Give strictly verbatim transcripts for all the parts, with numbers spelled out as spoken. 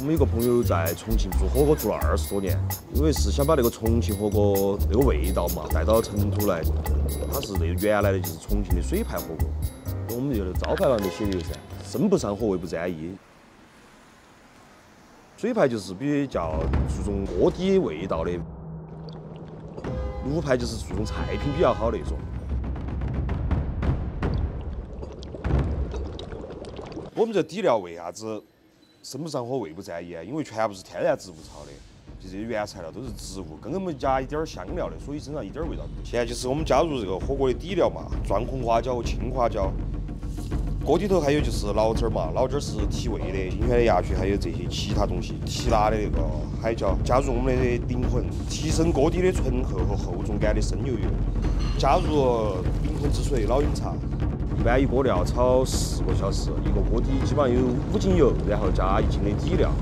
我们有个朋友在重庆做火锅做了二十多年，因为是想把那个重庆火锅那个味道嘛带到成都来。他是那原来的就是重庆的水派火锅，我们这个招牌上面写的噻，生不上火，味不沾衣。水派就是比较注重锅底味道的，炉派就是注重菜品比较好的那种。 我们这底料为啥子生不上火、味不沾衣啊？因为全部是天然植物炒的，这些原材料都是植物，根本没加一点香料的，所以身上一点味道都没有。现在就是我们加入这个火锅的底料嘛，钻红花椒和青花椒。锅底头还有就是老汁儿嘛，老汁儿是提味的，新鲜的鸭血，还有这些其他东西，提拉的那个海椒，加入我们的灵魂，提升锅底的醇厚和厚重感的生牛油，加入灵魂之水老鹰茶。 一般一锅料炒十个小时，一个锅底基本上有五斤油，然后加一斤的底料。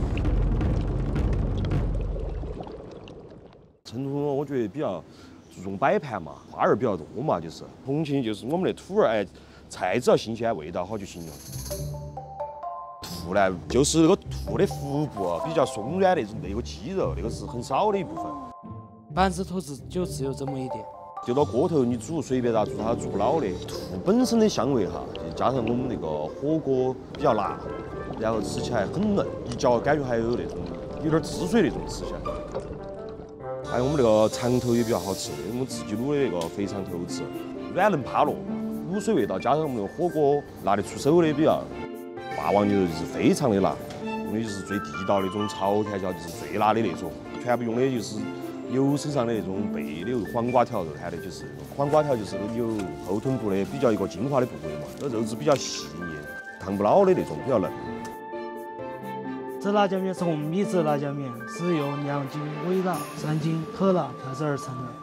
成都我觉得比较注重摆盘嘛，花样比较多嘛，就是重庆就是我们的土儿，哎，菜只要新鲜，味道好就行了。兔呢，就是那个兔的腹部比较松软那种那个肌肉，那个是很少的一部分。 百分之头只就只有这么一点。 丢到锅头，你煮随便咋煮，它煮不老的。兔本身的香味哈，加上我们那个火锅比较辣，然后吃起来很嫩，一嚼感觉还有那种有点汁水那种吃起来。还有我们那个肠头也比较好吃，我们自己卤的那个肥肠头子，软嫩趴落，卤水味道加上我们的火锅拿得出手的比较。霸王牛肉就是非常的辣，用的就是最地道的那种朝天椒，就是最辣的那种，全部用的就是。 牛身上的那种背的黄瓜条，肉看的就是黄瓜条，就是牛后臀部的比较一个精华的部位嘛，这肉质比较细腻，烫不老的那种，比较嫩。 这辣椒面是我们秘制辣椒面，是由两斤微辣、三斤特辣调制而成的。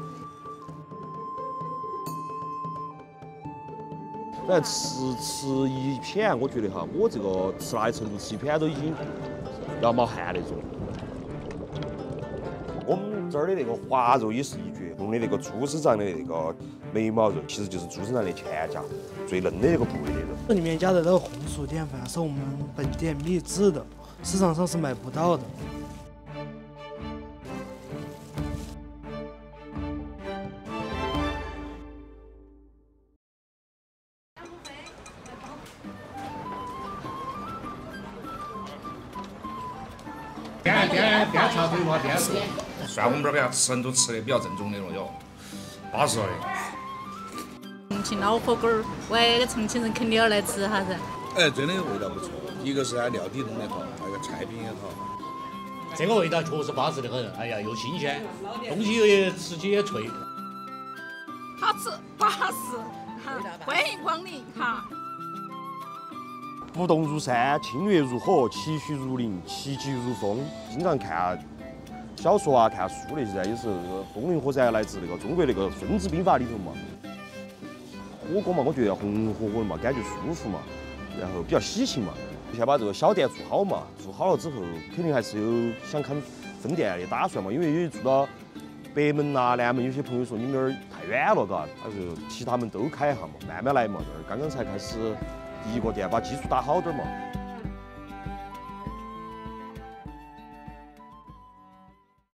反正吃吃一片，我觉得哈，我这个吃辣的程度，吃一片都已经要冒汗那种。 我们这儿的那个滑肉也是一绝，用的那个猪身上的那个眉毛肉，其实就是猪身上的前颊，最嫩的那个部位的肉。 这里面加的那个红薯淀粉是我们本店秘制的，市场上是买不到的。 边边边插嘴巴边说。 算我们这边成都吃的比较正宗的了，哟，巴适了的。 重庆老火锅儿，喂，重庆人肯定要来吃哈噻。 哎，真的味道不错，一个是它料底弄得好，还有个菜品也好。 这个味道确实巴适得很，哎呀，又新鲜，东西也吃起也脆。 好吃巴适，欢迎光临哈。 不动如山，清月如火，奇徐如林，奇迹如风。经常看。 小说啊，看书那些噻，有时候那个风林火山来自那个中国那个《孙子兵法》里头嘛。火锅嘛，我觉得红火火的嘛，感觉舒服嘛，然后比较喜庆嘛。先把这个小店做好嘛，做好了之后，肯定还是有想开分店的打算嘛。因为有做到北门呐、南门，有些朋友说你们那儿太远了，嘎，他说其他门都开一下嘛，慢慢来嘛。这儿刚刚才开始第一个店，把基础打好点嘛。